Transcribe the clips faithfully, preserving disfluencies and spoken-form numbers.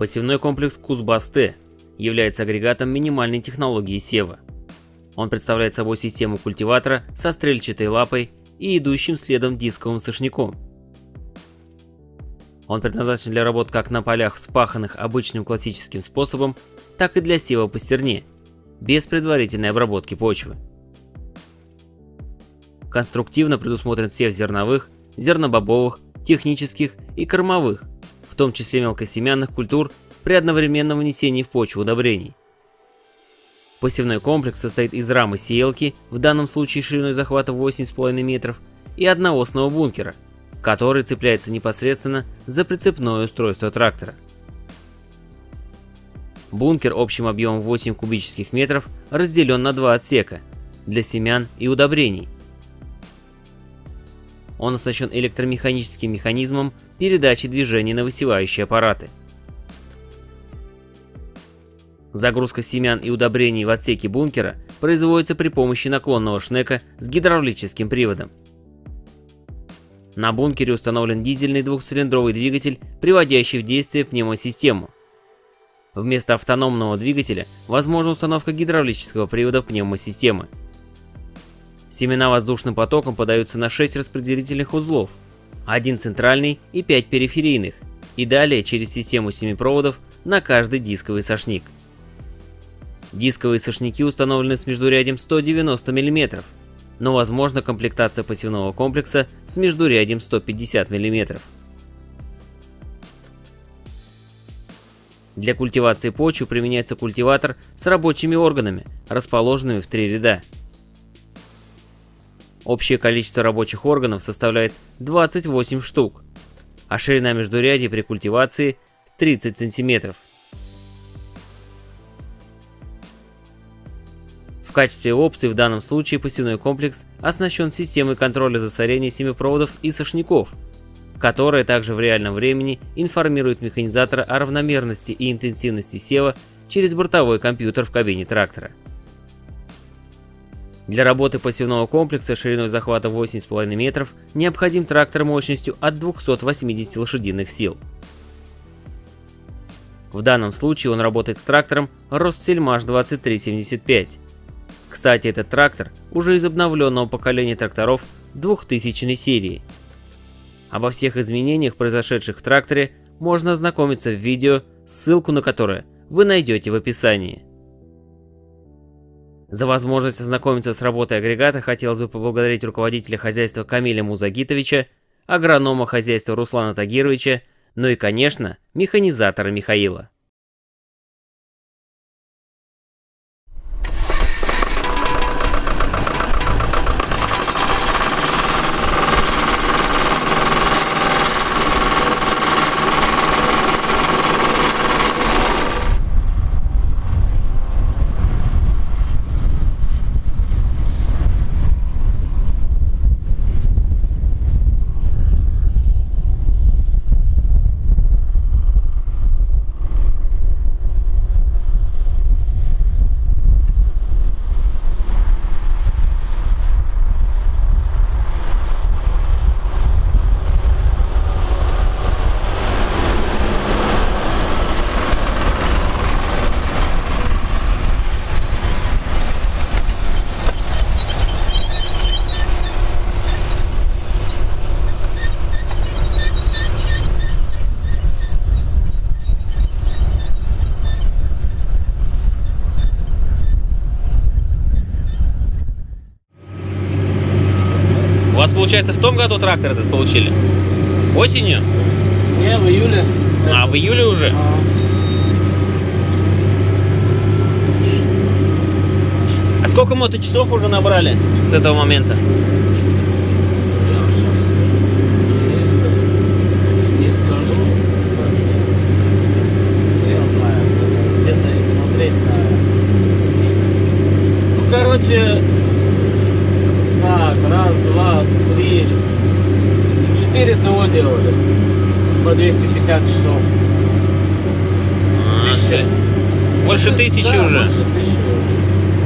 Посевной комплекс Кузбасс-Т является агрегатом минимальной технологии сева. Он представляет собой систему культиватора со стрельчатой лапой и идущим следом дисковым сошняком. Он предназначен для работ как на полях, вспаханных обычным классическим способом, так и для сева по стерне, без предварительной обработки почвы. Конструктивно предусмотрен сев зерновых, зернобобовых, технических и кормовых, в том числе мелкосемянных культур при одновременном внесении в почву удобрений. Посевной комплекс состоит из рамы сеялки, в данном случае шириной захвата восемь с половиной метров, и одноосного бункера, который цепляется непосредственно за прицепное устройство трактора. Бункер общим объемом восемь кубических метров разделен на два отсека для семян и удобрений. Он оснащен электромеханическим механизмом передачи движения на высевающие аппараты. Загрузка семян и удобрений в отсеке бункера производится при помощи наклонного шнека с гидравлическим приводом. На бункере установлен дизельный двухцилиндровый двигатель, приводящий в действие пневмосистему. Вместо автономного двигателя возможна установка гидравлического привода пневмосистемы. Семена воздушным потоком подаются на шесть распределительных узлов, один центральный и пять периферийных, и далее через систему семи проводов на каждый дисковый сошник. Дисковые сошники установлены с междурядием сто девяносто миллиметров, но возможна комплектация посевного комплекса с междурядием сто пятьдесят миллиметров. Для культивации почвы применяется культиватор с рабочими органами, расположенными в три ряда. Общее количество рабочих органов составляет двадцать восемь штук, а ширина междурядий при культивации тридцать сантиметров. В качестве опции в данном случае посевной комплекс оснащен системой контроля засорения семяпроводов и сошняков, которая также в реальном времени информирует механизатора о равномерности и интенсивности сева через бортовой компьютер в кабине трактора. Для работы посевного комплекса шириной захвата восемь с половиной метров необходим трактор мощностью от двухсот восьмидесяти лошадиных сил. В данном случае он работает с трактором Россельмаш двадцать три семьдесят пять. Кстати, этот трактор уже из обновленного поколения тракторов двухтысячной серии. Обо всех изменениях, произошедших в тракторе, можно ознакомиться в видео, ссылку на которое вы найдете в описании. За возможность ознакомиться с работой агрегата хотелось бы поблагодарить руководителя хозяйства Камиля Музагитовича, агронома хозяйства Руслана Тагировича, ну и, конечно, механизатора Михаила. У вас, получается, в том году трактор этот получили? Осенью? Не, в июле. А, в июле уже? А. А сколько моточасов уже набрали с этого момента? Не скажу. Я знаю. Где-то их смотреть надо. Ну, короче, так, раз, два, три, четыре ТО делали. По двести пятьдесят часов. А, Тысяча. Больше тысячи Да, уже. Больше тысячи уже.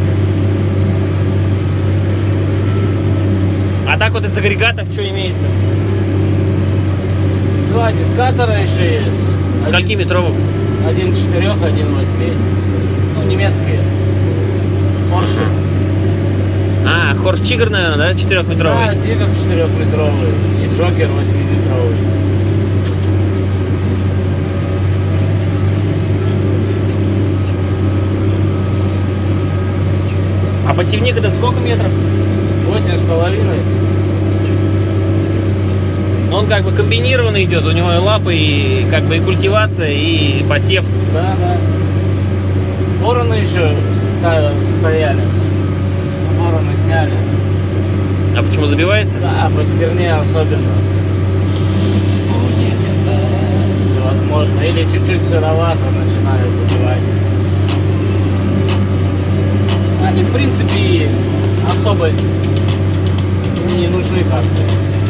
А так вот из агрегатов что имеется? Два дискатора еще есть. Скольки метровых? Один четырех, один восьми. Ну, немецкие. Порше. А, Хорш Тигр, наверное, да? Четырехметровый? Да, Тигр четырехметровый. И Джокер восьмиметровый. А пассивник этот сколько метров? Восемь с половиной. Он как бы комбинированный идет, у него и лапы, и как бы и культивация, и посев. Да, да. Вороны еще ста- стояли. Вороны сняли. А почему забивается? Да, по стерне особенно. Возможно. Или чуть-чуть сыровато начинают забивать. Они, в принципе, и особо не нужны как-то.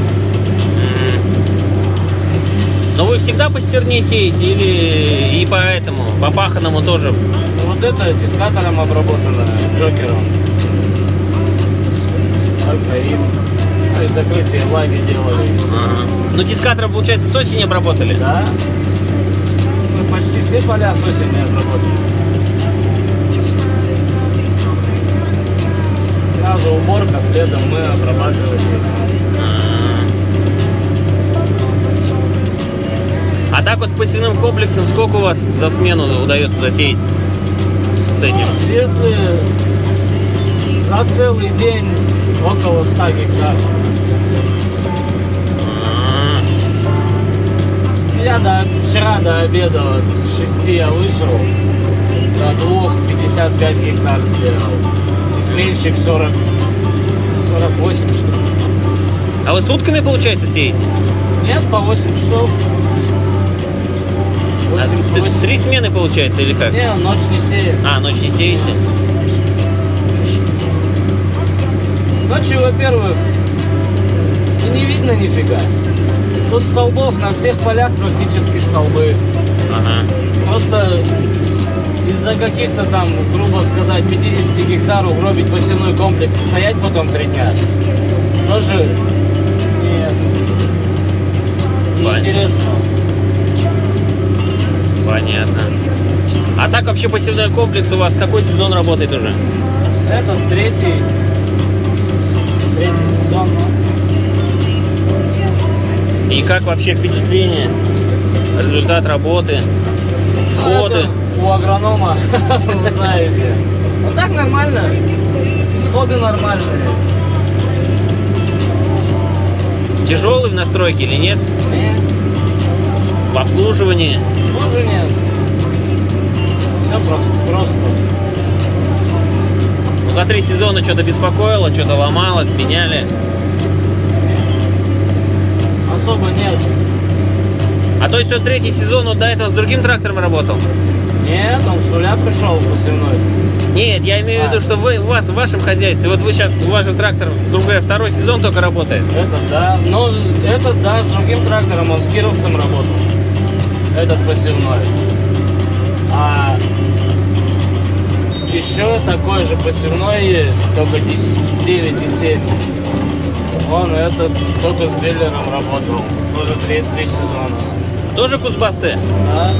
Но вы всегда по стерне сеете или и по этому, по паханому тоже? Вот это дискатором обработано, Джокером. Только им. Ну и закрытие влаги делали. Ага. Ну дискатором, получается, с осени обработали? Да. Мы почти все поля с осени обработали. Сразу уборка, следом мы обрабатывали. А так вот с пассивным комплексом сколько у вас за смену удается засеять с этим? Если за целый день около ста гектаров. Я до, вчера до обеда вот, с шести я вышел, до двух пятьдесят пять гектар сделал. И сменщик сорок, сорок восемь что ли. А вы сутками, получается, сеете? Нет, по восемь часов. А т- три смены, получается, или как? Не, ночь не сеет. А, ночь не сеете? Ночью, во-первых, и не видно нифига. Тут столбов на всех полях практически столбы. Ага. Просто из-за каких-то там, грубо сказать, пятидесяти гектар угробить посевной комплекс и стоять потом три дня. Тоже нет. Неинтересно. Понятно. А так вообще посевной комплекс у вас какой сезон работает уже? Это третий, третий сезон. И как вообще впечатление? Результат работы? Сходы? Это у агронома, вы знаете. Ну так нормально. Сходы нормальные. Тяжелый в настройке или нет? Нет, В обслуживании? тоже нет. Все просто, просто. Ну, за три сезона что-то беспокоило, что-то ломалось, меняли? Особо нет. А то есть он третий сезон вот до этого с другим трактором работал? Нет, он с нуля пришел посевной. Нет, я имею в виду, что вы, у вас в вашем хозяйстве, вот вы сейчас, у вас же трактор, грубо говоря, второй сезон только работает. Это да. Но этот да, с другим трактором, он с кировцем работал. Этот посевной. А еще такой же посевной есть, только девять и семь. Он этот только с Беллером работал. Тоже три, три сезона. Тоже кузбасты? Да.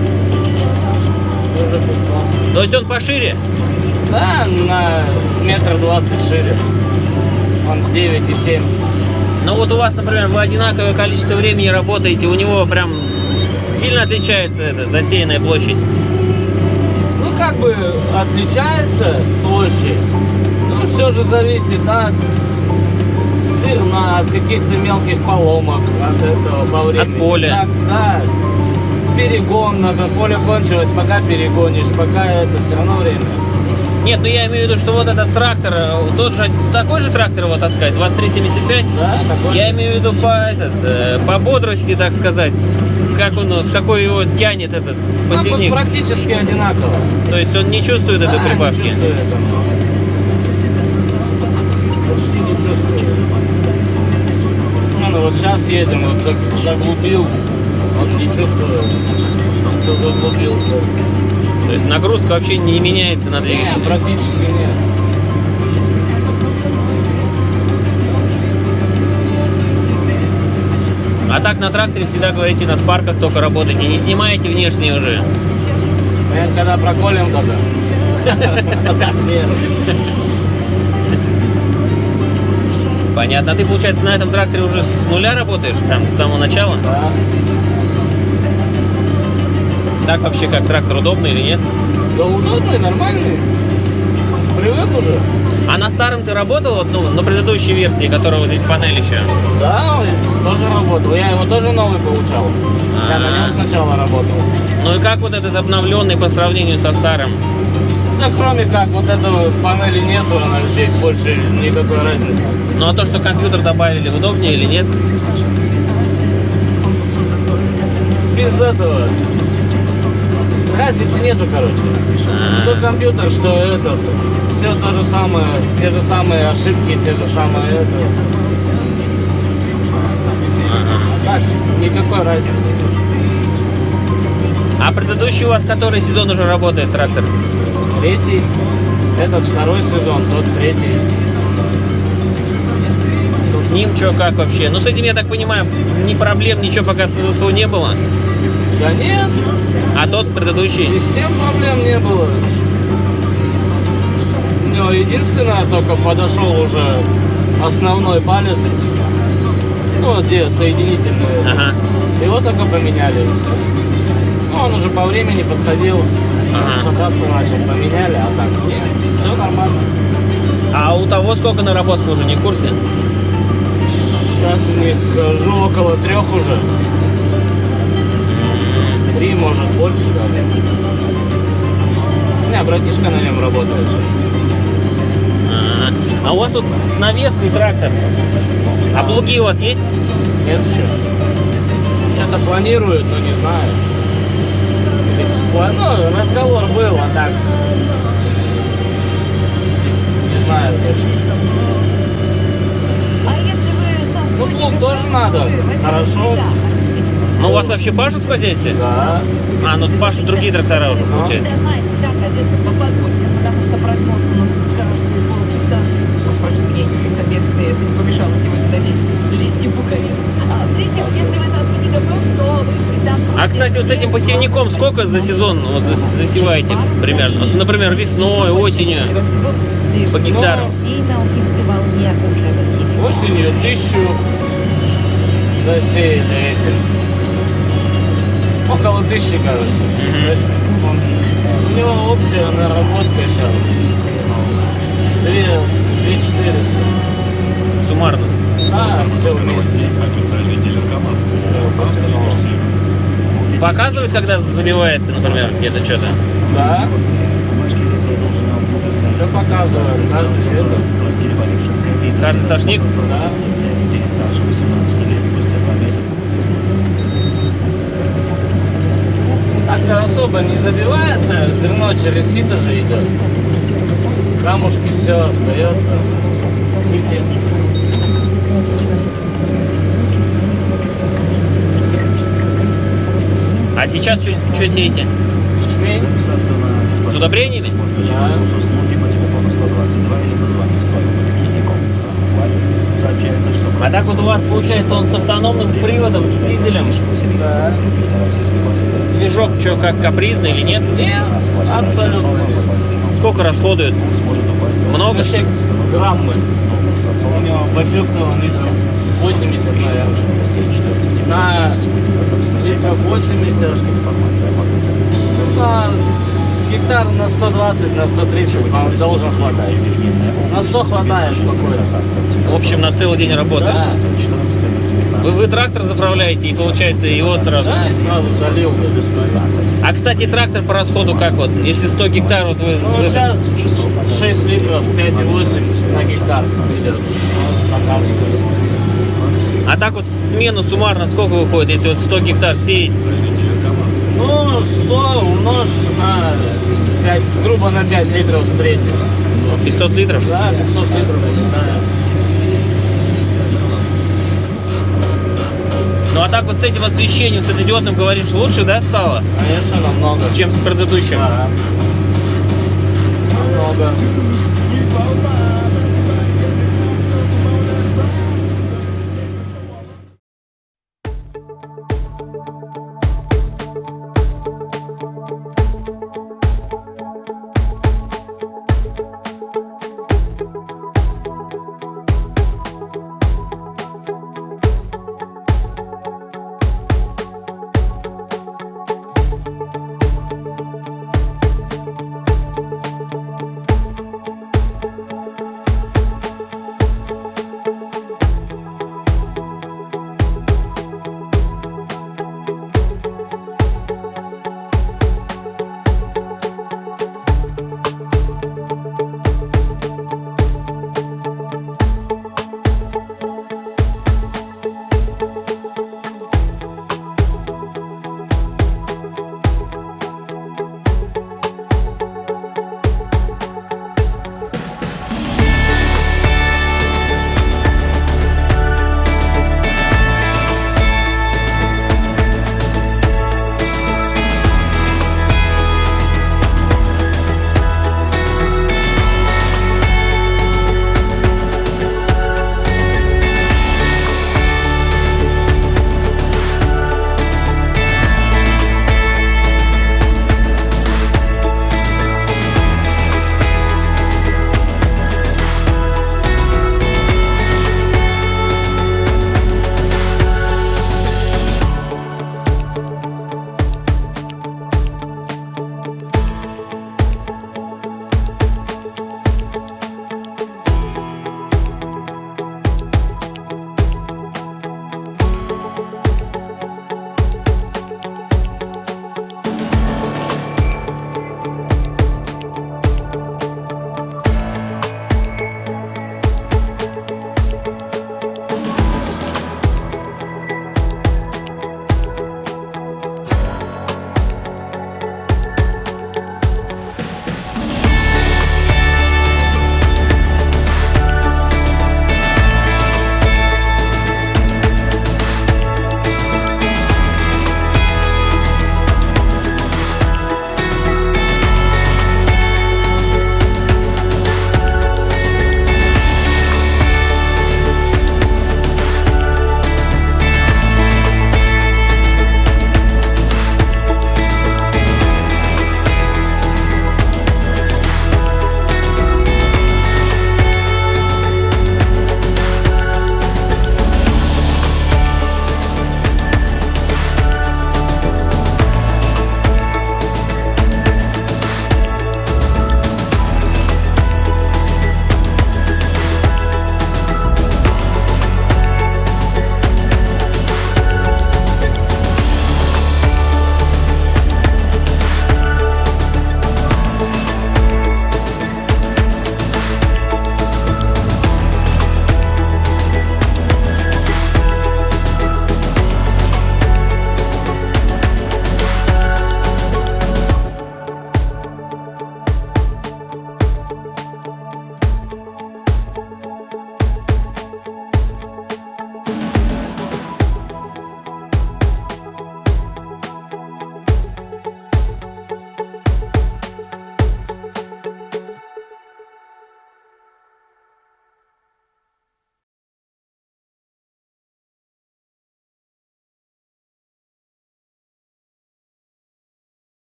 Тоже кузбасс. То есть он пошире? Да, на метр двадцать шире. Он девять и семь. Ну вот у вас, например, вы одинаковое количество времени работаете, у него прям сильно отличается эта засеянная площадь? Ну, как бы отличается площадь, но все же зависит от зерна, от каких-то мелких поломок, от этого по времени. От поля. Так, да, перегон, надо, поле кончилось, пока перегонишь, пока это все равно время. Нет, ну я имею в виду, что вот этот трактор, тот же, такой же трактор его таскает, двадцать три семьдесят пять? Да, такой. Я имею в виду по, этот, э, по бодрости, так сказать, как он, с какой его тянет этот посевник. Ну, практически одинаково. То есть он не чувствует Да, этой прибавки? не чувствует он. Почти не чувствует. Ну, вот сейчас едем, вот заглубил, он не чувствует, что заглубился. То есть нагрузка вообще не меняется на двигатель? Нет, практически нет. А так на тракторе всегда говорите, на спарках только работаете, не снимаете внешние уже? Наверное, когда проколем тогда. Нет. Понятно. А ты, получается, на этом тракторе уже с нуля работаешь? Там, с самого начала? Да. Так вообще как, трактор удобный или нет? Да удобный, нормальный. Привык уже. А на старом ты работал, вот, ну, на предыдущей версии, которая вот здесь панель еще? Да, тоже работал. Я его тоже новый получал. Я на нем сначала работал. Ну и как вот этот обновленный по сравнению со старым? Да кроме как, вот этого панели нету, она здесь больше никакой разницы. Ну а то, что компьютер добавили, удобнее или нет? Без этого разницы нету, короче. Что компьютер, что этот. Все то же самое, те же самые ошибки, те же самые это. Так, никакой разницы. А предыдущий у вас который сезон уже работает трактор? Третий. Этот второй сезон, тот третий. С ним что, как вообще? Ну с этим, я так понимаю, ни проблем, ничего пока не было? Да нет. А тот предыдущий? И с тем проблем не было. Но единственное, только подошел уже основной палец, ну где соединительный. Ага. Его только поменяли. Ну, он уже по времени подходил, ага. Шататься начал, поменяли, а так нет, все нормально. А у того сколько наработок уже, не в курсе? Сейчас не скажу, около трех уже. Три, может, больше даже. У меня братишка на нем работает. А, а у вас вот с навеской трактор. А плуги у вас есть? Нет еще. Что-то планируют, но не знаю. Ну, разговор был, а так. Не знаю точно. А если вы со Ну, плуг тоже надо. Хорошо. Ну, у вас вообще пашут в хозяйстве? Да. А, ну пашут другие трактора уже, получается. знаете, как одеться по погоде, потому что прогноз у нас тут каждые полчаса. Впрочем, мне не соответственно, это не помешало сегодня надеть летний пуховик. А в-третьих, если вы со спутником, то вы всегда... А, кстати, вот с этим посевником сколько за сезон вот, засеваете примерно? Вот, например, весной, осенью, по гектару? Осенью тысячу засеяли этим. Около тысячи, короче. Mm-hmm. Он, у него общая наработка сейчас. Две, две четыреста. Суммарно. А, все вместе. Официальный дилер КамАЗ. Показывает, когда забивается, например, где-то что-то? Да. Все показывает. Каждый это. Каждый сошник? Да. Так особо не забивается, зерно через сито же идет. Камушки, все остается. Сите. А сейчас что, что сеете? Ячмень. С удобрениями? Да. А так вот у вас получается он с автономным приводом, с дизелем? Да. Движок что, как капризный или нет? Нет, абсолютно нет. Сколько расходует? Много? Вообще граммы. У него бачок-то литров восемьдесят, наверное. На литров восемьдесят. На гектар на сто двадцать, на сто тридцать вам должен хватать. На сто хватает спокойно. В общем, на целый день работы. Да. Вы, вы трактор заправляете и получается его сразу? Да, сразу залил. А, кстати, трактор по расходу как вот? Если сто гектар, вот вы... Ну, сейчас шесть литров, пять и восемь на гектар идет. А так вот в смену суммарно сколько выходит, если вот сто гектар сеять? Ну, сто умножь на пять, грубо на пять литров в среднем. пятьсот литров? Да, пятьсот литров. Да. Ну а так вот с этим освещением, с светодиодным, говоришь, лучше, да, стало? Конечно, намного. Чем с предыдущим? Да. Намного.